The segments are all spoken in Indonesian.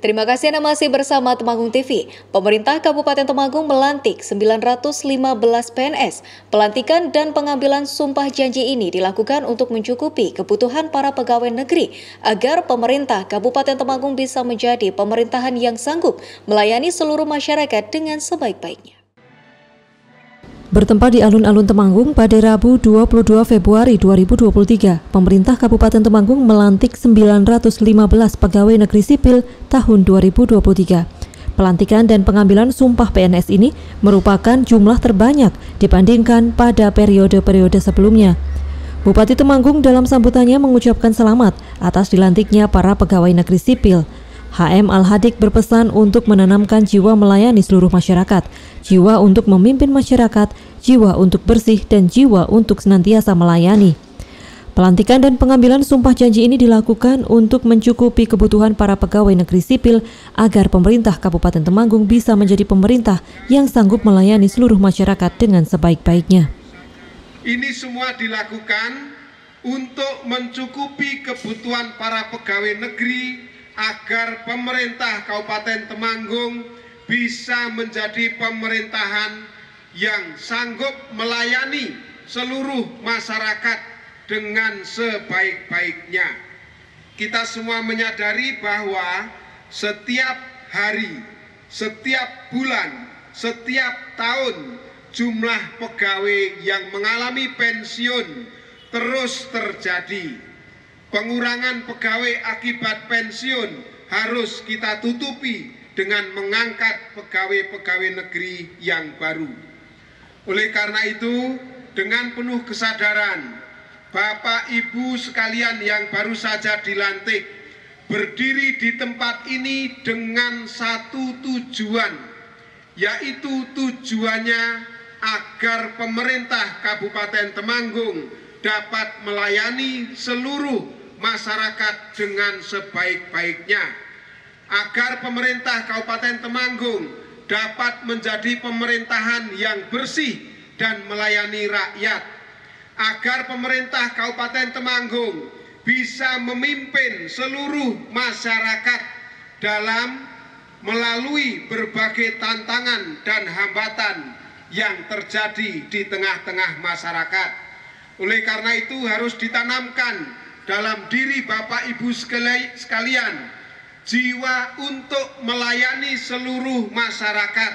Terima kasih Anda masih bersama Temanggung TV. Pemerintah Kabupaten Temanggung melantik 915 PNS. Pelantikan dan pengambilan sumpah janji ini dilakukan untuk mencukupi kebutuhan para pegawai negeri agar pemerintah Kabupaten Temanggung bisa menjadi pemerintahan yang sanggup melayani seluruh masyarakat dengan sebaik-baiknya. Bertempat di alun-alun Temanggung pada Rabu 22 Februari 2023, pemerintah Kabupaten Temanggung melantik 915 pegawai negeri sipil tahun 2023. Pelantikan dan pengambilan sumpah PNS ini merupakan jumlah terbanyak dibandingkan pada periode-periode sebelumnya. Bupati Temanggung dalam sambutannya mengucapkan selamat atas dilantiknya para pegawai negeri sipil. HM Al-Hadik berpesan untuk menanamkan jiwa melayani seluruh masyarakat, jiwa untuk memimpin masyarakat, jiwa untuk bersih, dan jiwa untuk senantiasa melayani. Pelantikan dan pengambilan sumpah janji ini dilakukan untuk mencukupi kebutuhan para pegawai negeri sipil agar pemerintah Kabupaten Temanggung bisa menjadi pemerintah yang sanggup melayani seluruh masyarakat dengan sebaik-baiknya. Ini semua dilakukan untuk mencukupi kebutuhan para pegawai negeri agar pemerintah Kabupaten Temanggung bisa menjadi pemerintahan yang sanggup melayani seluruh masyarakat dengan sebaik-baiknya. Kita semua menyadari bahwa setiap hari, setiap bulan, setiap tahun jumlah pegawai yang mengalami pensiun terus terjadi. Pengurangan pegawai akibat pensiun harus kita tutupi dengan mengangkat pegawai-pegawai negeri yang baru. Oleh karena itu, dengan penuh kesadaran, Bapak Ibu sekalian yang baru saja dilantik, berdiri di tempat ini dengan satu tujuan, yaitu tujuannya agar pemerintah Kabupaten Temanggung dapat melayani seluruh masyarakat dengan sebaik-baiknya, agar pemerintah Kabupaten Temanggung dapat menjadi pemerintahan yang bersih dan melayani rakyat, agar pemerintah Kabupaten Temanggung bisa memimpin seluruh masyarakat dalam melalui berbagai tantangan dan hambatan yang terjadi di tengah-tengah masyarakat. Oleh karena itu harus ditanamkan dalam diri Bapak Ibu sekalian jiwa untuk melayani seluruh masyarakat,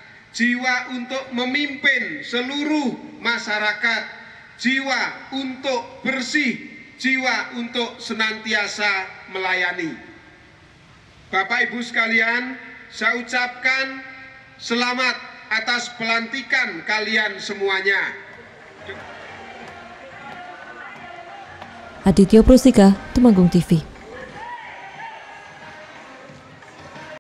jiwa untuk memimpin seluruh masyarakat, jiwa untuk bersih, jiwa untuk senantiasa melayani. Bapak Ibu sekalian, saya ucapkan selamat atas pelantikan kalian semuanya. Aditya Prosika, Temanggung TV.